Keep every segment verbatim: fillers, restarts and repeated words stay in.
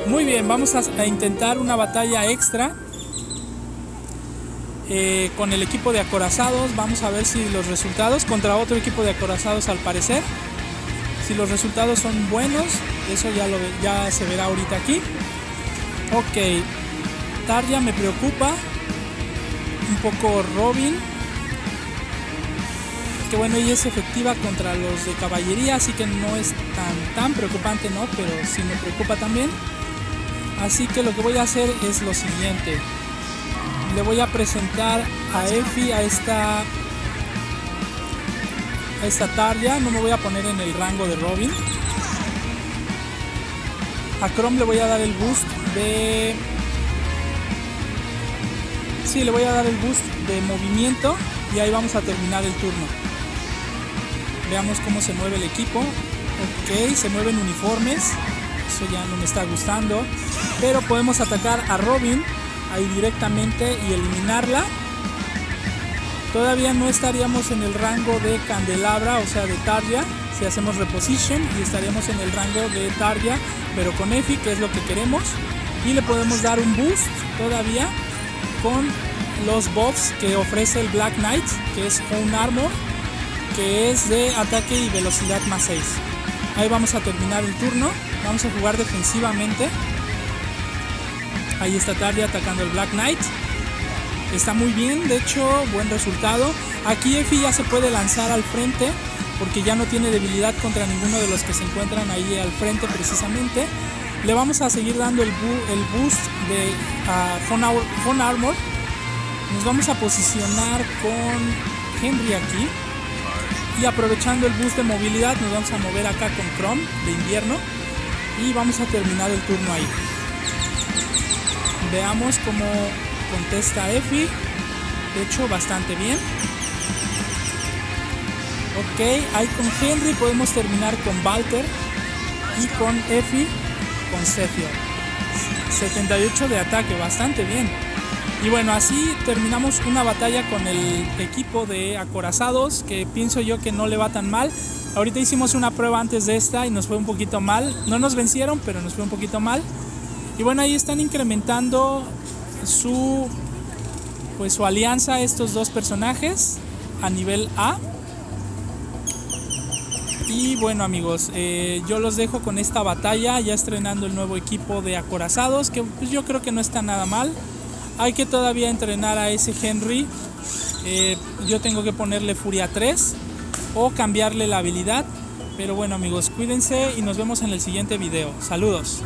Muy bien, vamos a, a intentar una batalla extra eh, con el equipo de acorazados. Vamos a ver si los resultados contra otro equipo de acorazados, al parecer. Si los resultados son buenos, eso ya, lo, ya se verá ahorita aquí. Ok, Tarja me preocupa. Un poco Robin. Que bueno, ella es efectiva contra los de caballería, así que no es tan, tan preocupante, ¿no? Pero sí me preocupa también. Así que lo que voy a hacer es lo siguiente. Le voy a presentar a Effie a esta... a esta Tarja. No me voy a poner en el rango de Robin. A Chrom le voy a dar el boost de... Sí, le voy a dar el boost de movimiento. Y ahí vamos a terminar el turno. Veamos cómo se mueve el equipo. Ok, se mueven uniformes. Eso ya no me está gustando. Pero podemos atacar a Robin ahí directamente y eliminarla. Todavía no estaríamos en el rango de Candelabra, o sea de Tarja, si hacemos reposition, y estaríamos en el rango de Tarja, pero con Effie, que es lo que queremos. Y le podemos dar un boost todavía con los buffs que ofrece el Black Knight, que es un armor, que es de ataque y velocidad más seis. Ahí vamos a terminar el turno. Vamos a jugar defensivamente. Ahí está Tarja atacando el Black Knight. Está muy bien, de hecho, buen resultado. Aquí Effie ya se puede lanzar al frente, porque ya no tiene debilidad contra ninguno de los que se encuentran ahí al frente precisamente. Le vamos a seguir dando el, bu el boost de uh, Von Armor. Nos vamos a posicionar con Henry aquí. Y aprovechando el boost de movilidad, nos vamos a mover acá con Chrom de invierno. Y vamos a terminar el turno ahí. Veamos cómo contesta Effie. De hecho, bastante bien. Ok, ahí con Henry podemos terminar con Walter. Y con Effie, con Zephyr. setenta y ocho de ataque, bastante bien. Y bueno, así terminamos una batalla con el equipo de acorazados, que pienso yo que no le va tan mal. Ahorita hicimos una prueba antes de esta y nos fue un poquito mal. No nos vencieron, pero nos fue un poquito mal. Y bueno, ahí están incrementando su, pues, su alianza estos dos personajes a nivel A. Y bueno, amigos, eh, yo los dejo con esta batalla, ya estrenando el nuevo equipo de acorazados, que pues, yo creo que no está nada mal. Hay que todavía entrenar a ese Henry. Eh, yo tengo que ponerle Furia tres o cambiarle la habilidad. Pero bueno, amigos, cuídense y nos vemos en el siguiente video. Saludos.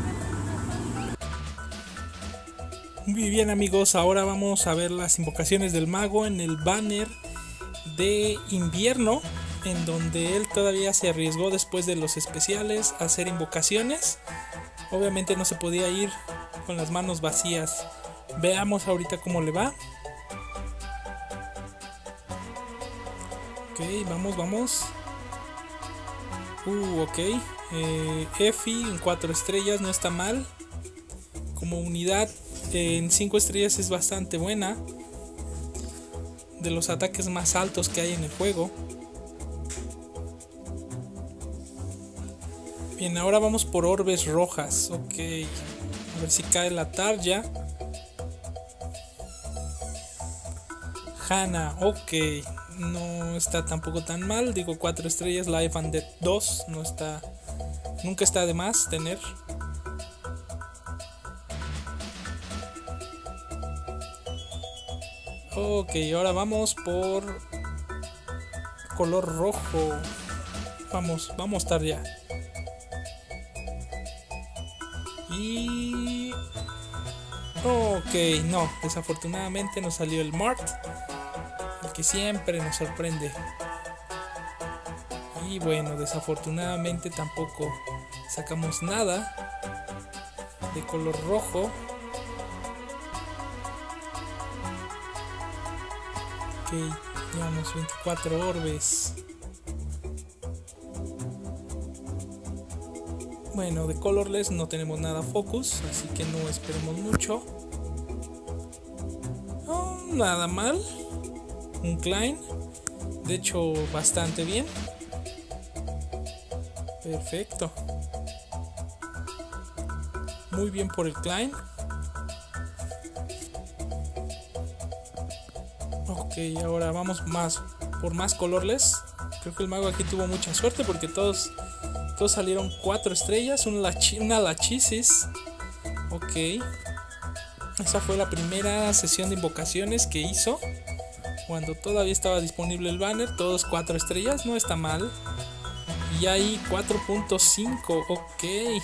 Muy bien, amigos, ahora vamos a ver las invocaciones del mago en el banner de invierno, en donde él todavía se arriesgó después de los especiales a hacer invocaciones. Obviamente no se podía ir con las manos vacías. Veamos ahorita cómo le va. Ok, vamos, vamos. Uh, ok. Eh, Effie en cuatro estrellas no está mal. Como unidad eh, en cinco estrellas es bastante buena. De los ataques más altos que hay en el juego. Bien, ahora vamos por orbes rojas. Ok. A ver si cae la Tarja. Hannah, ok, no está tampoco tan mal. Digo, cuatro estrellas. Life and Death dos, no está, nunca está de más tener. Ok, ahora vamos por color rojo. Vamos, vamos Tarja. Y... ok, no, desafortunadamente nos salió el Mart, el que siempre nos sorprende. Y bueno, desafortunadamente tampoco sacamos nada de color rojo. Ok, llevamos veinticuatro orbes. Bueno, de colorless no tenemos nada focus, así que no esperemos mucho. Oh, nada mal. Un Klein, de hecho bastante bien. Perfecto. Muy bien por el Klein. Ok, ahora vamos más por más colorless. Creo que el mago aquí tuvo mucha suerte porque todos, todos salieron cuatro estrellas. Una, lachi, una Lachesis. Ok. Esa fue la primera sesión de invocaciones que hizo. Cuando todavía estaba disponible el banner. Todos cuatro estrellas. No está mal. Y hay cuatro punto cinco. Ok.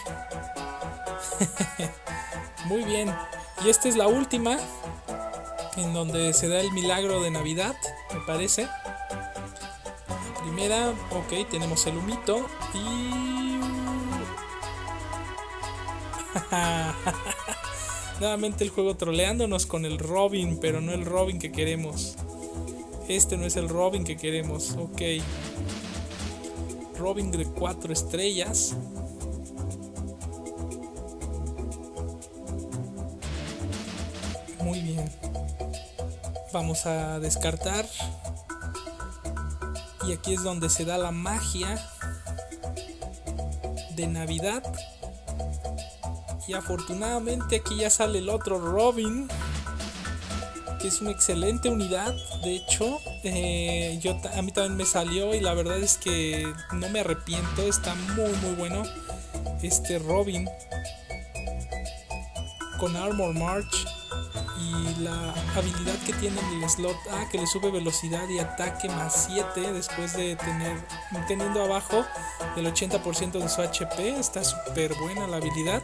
Muy bien. Y esta es la última. En donde se da el milagro de Navidad. Me parece. La primera. Ok. Tenemos el humito. Y... nuevamente el juego troleándonos con el Robin. Pero no el Robin que queremos. Este no es el Robin que queremos. Ok. Robin de cuatro estrellas. Muy bien. Vamos a descartar. Y aquí es donde se da la magia de Navidad. Y afortunadamente aquí ya sale el otro Robin, que es una excelente unidad. De hecho, eh, yo, a mí también me salió y la verdad es que no me arrepiento. Está muy muy bueno este Robin con Armor March y la habilidad que tiene en el slot A, que le sube velocidad y ataque más siete después de tener teniendo abajo el ochenta por ciento de su H P. Está súper buena la habilidad,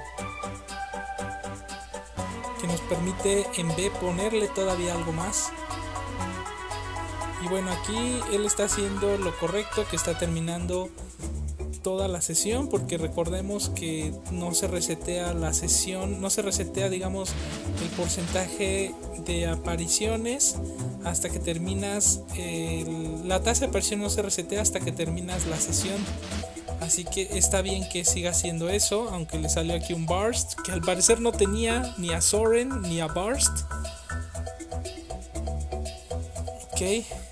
que nos permite en B ponerle todavía algo más. Y bueno, aquí él está haciendo lo correcto, que está terminando toda la sesión, porque recordemos que no se resetea la sesión, no se resetea, digamos, el porcentaje de apariciones hasta que terminas, el, la tasa de aparición no se resetea hasta que terminas la sesión. Así que está bien que siga haciendo eso, aunque le salió aquí un Burst, que al parecer no tenía ni a Soren ni a Burst. Ok.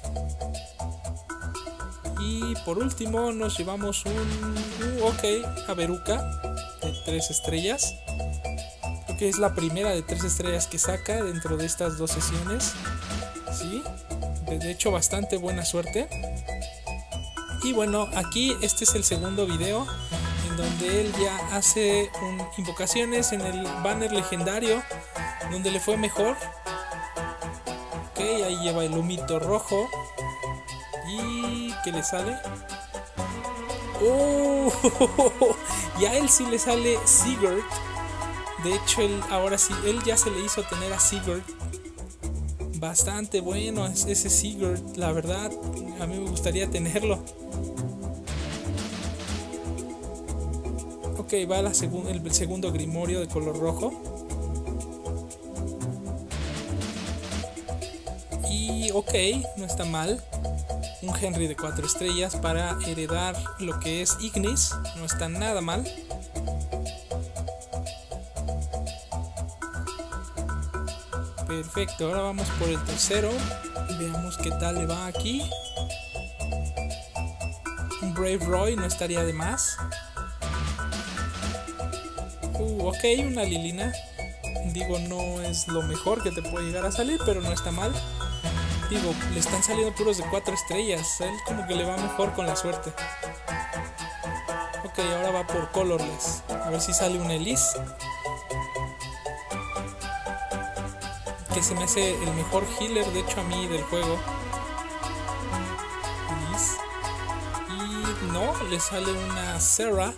Y por último nos llevamos un... Uh, ok, a Veruca de tres estrellas. Creo que es la primera de tres estrellas que saca dentro de estas dos sesiones. Sí, de hecho bastante buena suerte. Y bueno, aquí este es el segundo video en donde él ya hace un, invocaciones en el banner legendario, donde le fue mejor. Ok, ahí lleva el humito rojo. ¿Y qué le sale? ¡Oh! Y a él sí le sale Sigurd. De hecho, él, ahora sí, él ya se le hizo tener a Sigurd. Bastante bueno es ese Sigurd, la verdad. A mí me gustaría tenerlo. Ok, va la segun, el segundo grimorio de color rojo. Y ok, no está mal. Un Henry de cuatro estrellas para heredar lo que es Ignis. No está nada mal. Perfecto, ahora vamos por el tercero. Veamos qué tal le va aquí. Un Brave Roy no estaría de más. Uh, ok, una Lilina. Digo, no es lo mejor que te puede llegar a salir, pero no está mal. Digo, le están saliendo puros de cuatro estrellas. A él como que le va mejor con la suerte. Ok, ahora va por colorless. A ver si sale un Elise, que se me hace el mejor healer, de hecho, a mí del juego. Elise. Y no, le sale una Serra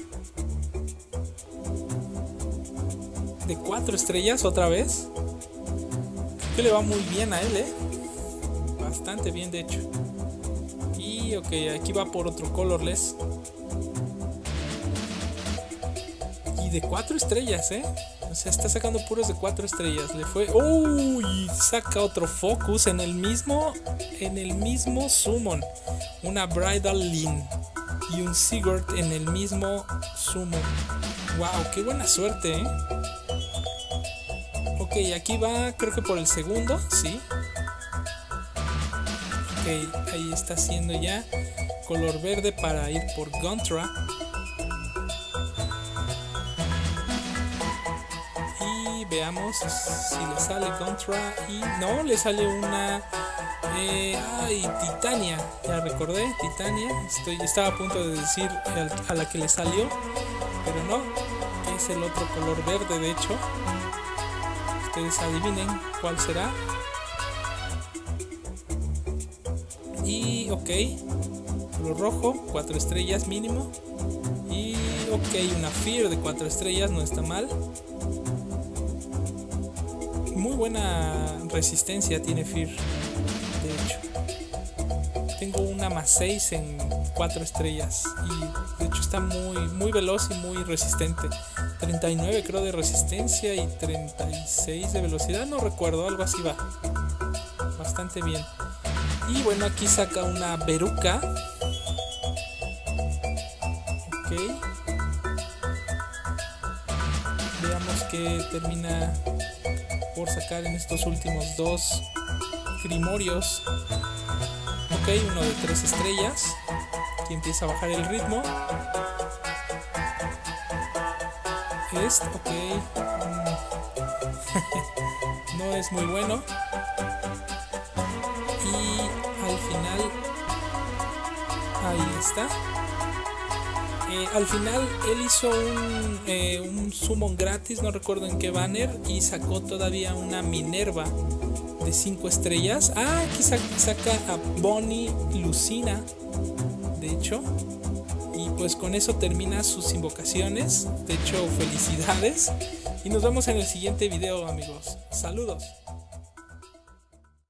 de cuatro estrellas otra vez. Creo que le va muy bien a él, eh. Bastante bien, de hecho. Y ok, aquí va por otro colorless. Y de cuatro estrellas, eh. O sea, está sacando puros de cuatro estrellas. Le fue. ¡Uy! Oh, saca otro Focus en el mismo. En el mismo Summon. Una Bridal Lin. Y un Sigurd en el mismo Summon. ¡Wow! ¡Qué buena suerte, eh! Ok, aquí va, creo que por el segundo, sí. Ok, ahí está haciendo ya color verde para ir por Guntra. veamos si le sale contra. Y no, le sale una... Eh, ay, Titania, ya recordé, Titania. Estoy, estaba a punto de decir a la que le salió, pero no, que es el otro color verde, de hecho. Ustedes adivinen cuál será. Y ok, color rojo, cuatro estrellas mínimo. Y ok, una Fear de cuatro estrellas, no está mal. Muy buena resistencia tiene Fear, de hecho. Tengo una más seis en cuatro estrellas y de hecho está muy, muy veloz y muy resistente. treinta y nueve creo de resistencia y treinta y seis de velocidad, no recuerdo, algo así va. Bastante bien. Y bueno, aquí saca una Veruca. Ok. Veamos que termina por sacar en estos últimos dos Grimorios. Ok, uno de tres estrellas. Aquí empieza a bajar el ritmo. Este, ok. No es muy bueno. Y al final, ahí está. Eh, al final él hizo un, eh, un summon gratis, no recuerdo en qué banner, y sacó todavía una Minerva de cinco estrellas. Ah, aquí saca a Bonnie Lucina, de hecho. Y pues con eso termina sus invocaciones. De hecho, felicidades. Y nos vemos en el siguiente video, amigos. Saludos.